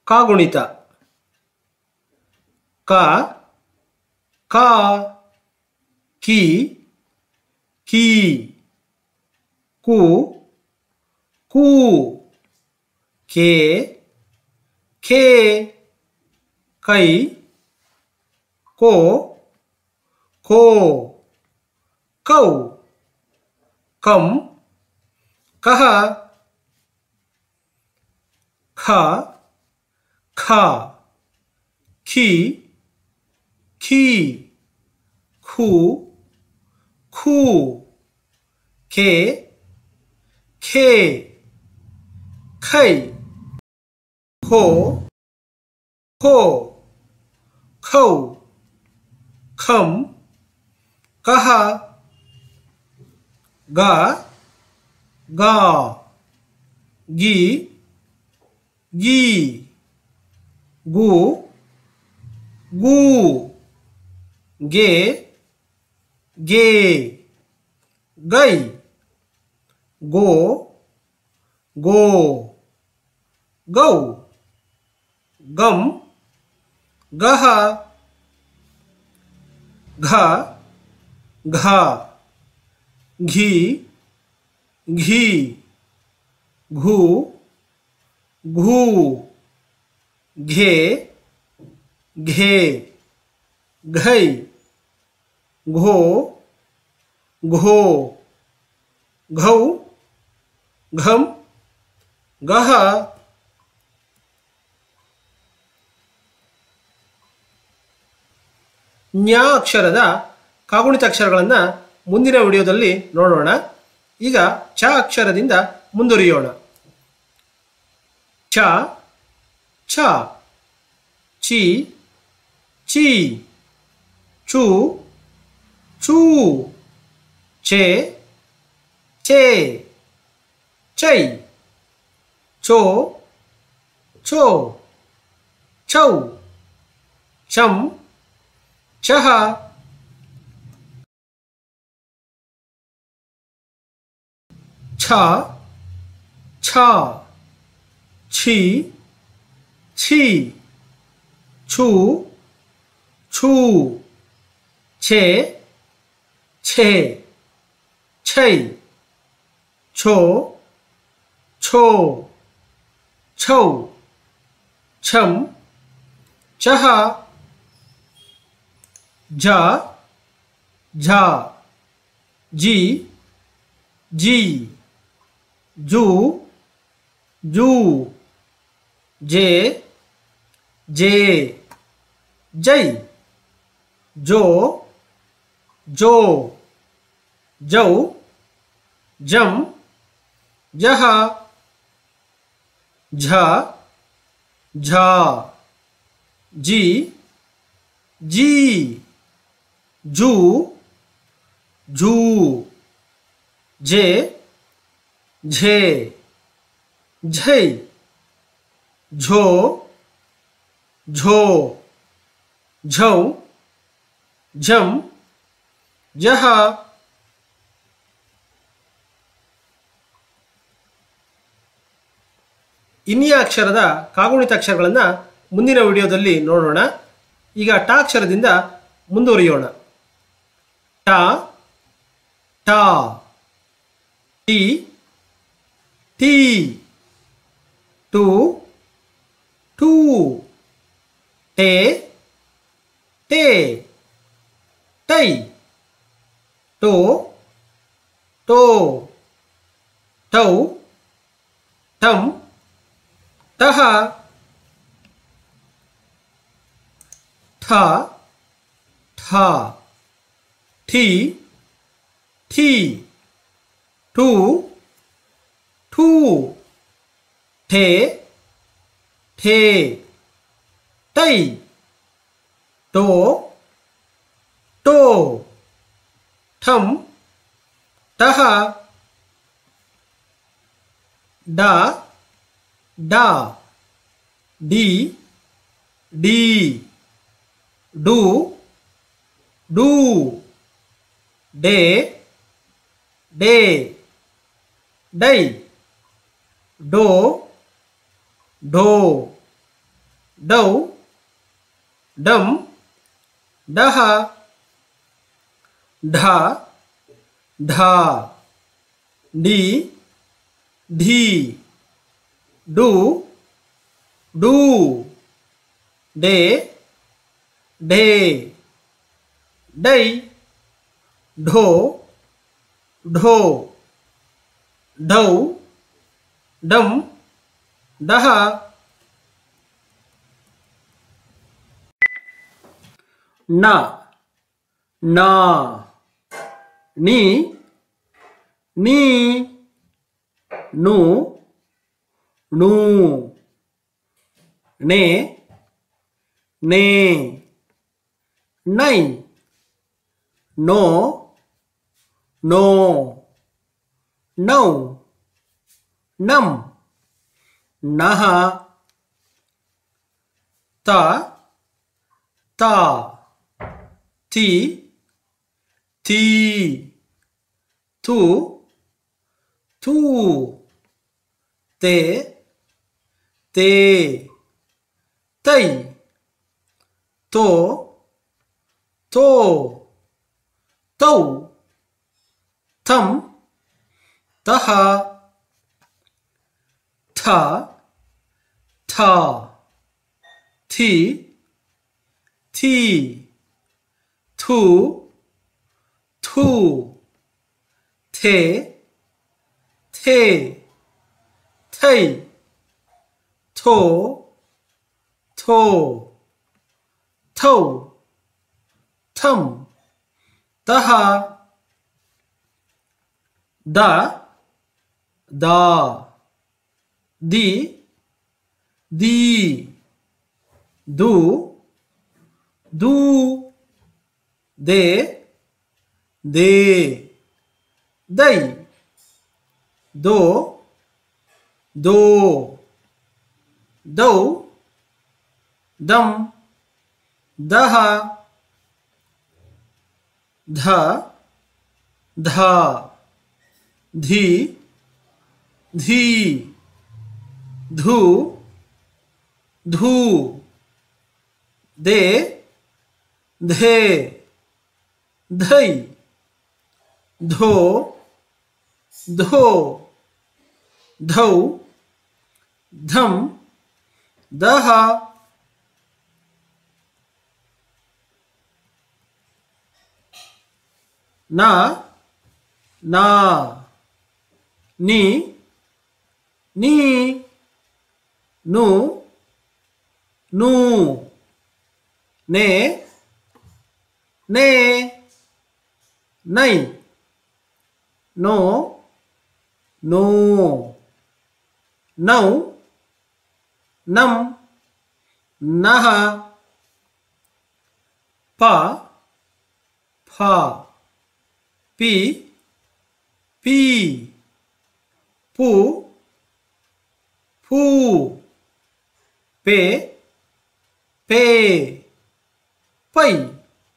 ಕಾಗುಣಿತ ಕ ಕ ಕಿ ಕೀ ಕು ಕು ಕೆ ಖೇ ಕೈ ಕೋ ಖೋ ಕೌ ಕಂ ಕಹ ಖ ಖ ಖಿ ಖೀ ಖೂ ಖೂ ಖೇ ಖೇ ಖೈ ಖೋ ಖೋ ಖೌ ಖಂ ಕಹ ಗ ಗಾ ಗಿ ಗೀ ಗು ಗೂ ಗೆ ಗೆ ಗೈ ಗೋ ಗೋ ಗೌ ಗಂ ಗಹ ಘ ಘ ಘೀ ಘೀ ಘೂ ಘೂ ಘೇ ಘೇ ಘೈ ಘೋ ಘೋ ಘೌ ಘಂ ಗಹ ಜ್ಞ ಅಕ್ಷರದ ಕಾಗುಣಿತಾಕ್ಷರಗಳನ್ನು ಮುಂದಿನ ವಿಡಿಯೋದಲ್ಲಿ ನೋಡೋಣ. ಈಗ ಚ ಅಕ್ಷರದಿಂದ ಮುಂದುವರಿಯೋಣ. ಛ ಛ ಚಿ ಚಿ ಚೂ ಚೂ ಛೆ ಛೇ ಚೈ ಚೋ ಛೋ ಛೌ ಛಂ ಛಹ ಛ ಛ ಛಿ ಛಿ ಛೂ ಛೂ ಛೆ ಛೇ ಛೈ ಛೋ ಛೋ ಛೌ ಛಂ ಛಹ ಝ ಝ ಜಿ ಜಿ ಜೂ ಜೂ ಜೇ ಜೇ ಜೈ ಜೋ ಜೋ ಜೌ ಜಂ ಜಹ ಝ ಝ ಜಿ ಜೀ ಜೂ ಝೂ ಜೇ ಝೇ ಝೈ ಝೋ ಝೋ ಝೌ ಝಂ ಜಹ ಇನಿಯ ಅಕ್ಷರದ ಕಾಗುಣಿತಾಕ್ಷರಗಳನ್ನು ಮುಂದಿನ ವಿಡಿಯೋದಲ್ಲಿ ನೋಡೋಣ. ಈಗ ಟ ಅಕ್ಷರದಿಂದ ಮುಂದುವರಿಯೋಣ. ಟ ಟ ಟಿ ಟಿ ಟು ಟೂ ಟೇ ಟೇ ಟೈ ಟೋ ಟೋ ಟೌ ಟಂ ಟಹ ಠ ಠ ಠಿ ಠೀ ಟೂ ಠೂ ಠೇ ಠೇ ಟೈ ಟೋ ಟೋ ಠಂ ಟಹ ಡ ಡ ಡಿ ಡಿ ಡು ಡೂ ಡೇ ಡೇ ಡೈ ಡೋ ಢೋ Dou, dum, daha, dha, dha, di, dhi, do, do, de, de, day, do, do, dou, dum, daha, na, na, ni, ni, nu, nu, ne, ne, nai, no, no, no, num, naha, ta, ta, ti, ti, tu, tu, te, te, tai, to, to, tau, tam, taha, ta, ta, ti, ti, tu, tu, te, te, tai, to, to, tau, tam, daha, da, da, di, di, do, do, de, de, dai, do, do, dou, dum, daha, dha, dha, dhi, dhi, dhu, dhu, de, dhe, dhai, dho, dho, dhau, dham, daha, na, na, ni, ni, nu, nu, ne, ne, nai, no, no, nau, nam, naha, pa, pha, pi, pi, pu, pu, pe, pe, pai,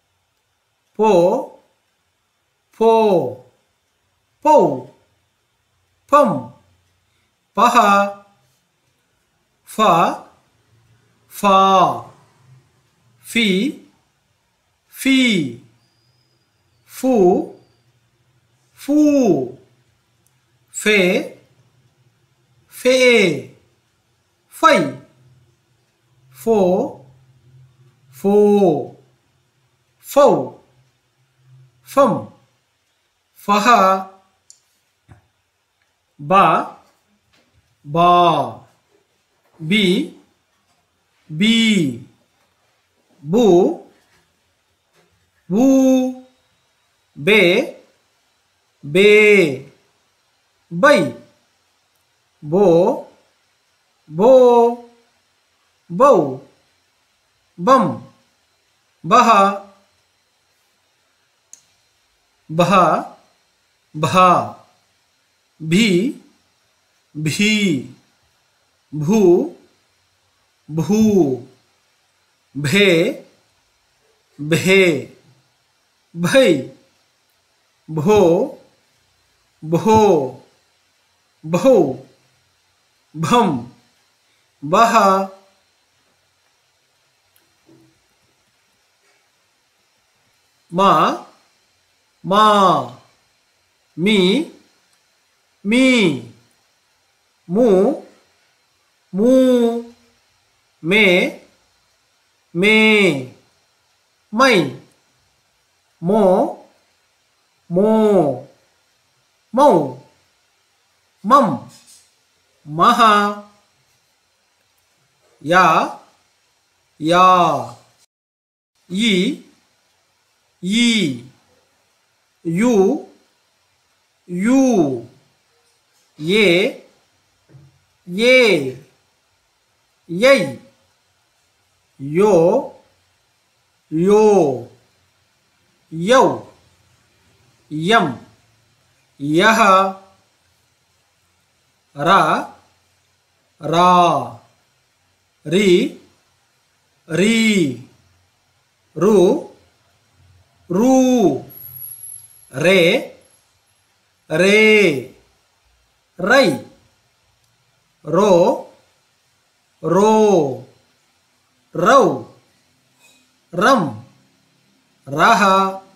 po, po, pau, pum, paha, fa, fa, fi, fi, fu, fu, fe, fe, fai, fo, fo, fau, fum, faha, ba, ba, bi, bi, bu, bu, be, be, bai, bo, bo, bau, bum, baha, bha, bha, bhi, bhi, bhu, bhu, bhe, bhe, bhai, bho, bho, bhau, bham, baha, ma, ma, mi, me, mu, mu, me, me, mai, mo, mo, mau, mum, maha, ya, ya, yi, yi, you, you, ye, ye, yay, yo, yo, yo, yum, yaha, ra, ra, ri, ri, ru, ru, re, re, rai, ro, ro, rau, ram, raha,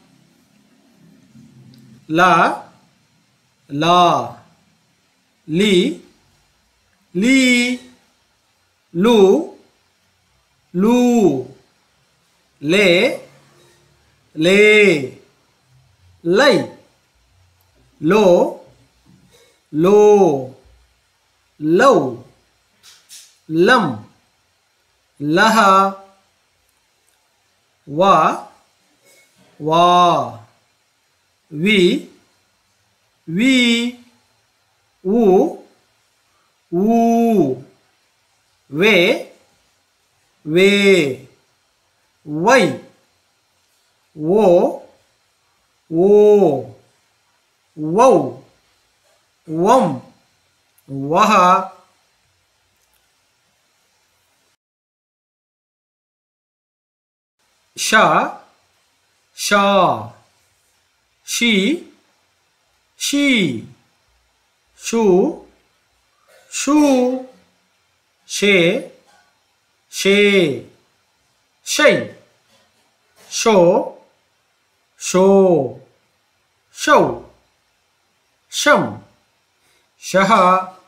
la, la, li, li, lu, lu, le, le, lay, lo, lo, low, lam, laha, wa, wa, we, u, u, we, we, why, wo, wo, wow, wum, waha. Sha, sha, she, she, shu, shu, she, she, shay, show, show, show, shum, shaha,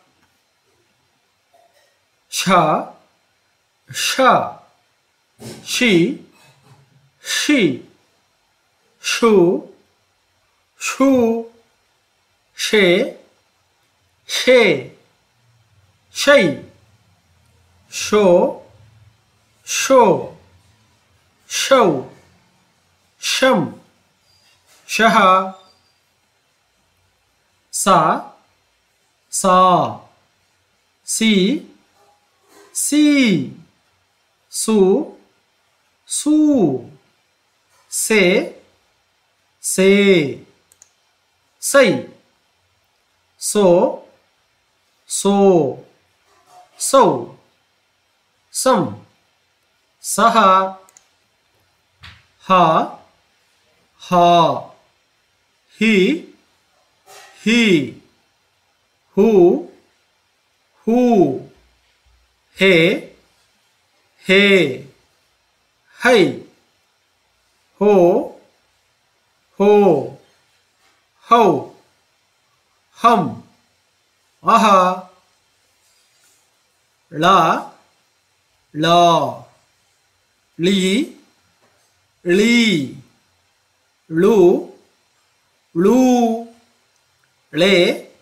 sha, sha, she, she, shu, shu, she, she, shay, show, show, show, shum, shaha, sa, sa, si, si, su, su, se, se, say, so, so, so, some, saha, ha, ha, he, who, he, hey, ho, how, hum, aha, la, la, li, lu, le,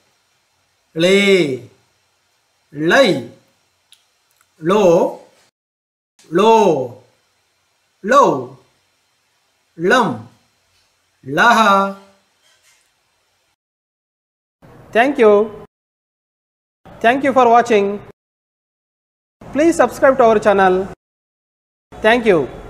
lay, lo, low, lum, laha. Thank you. Thank you for watching. Please subscribe to our channel. Thank you.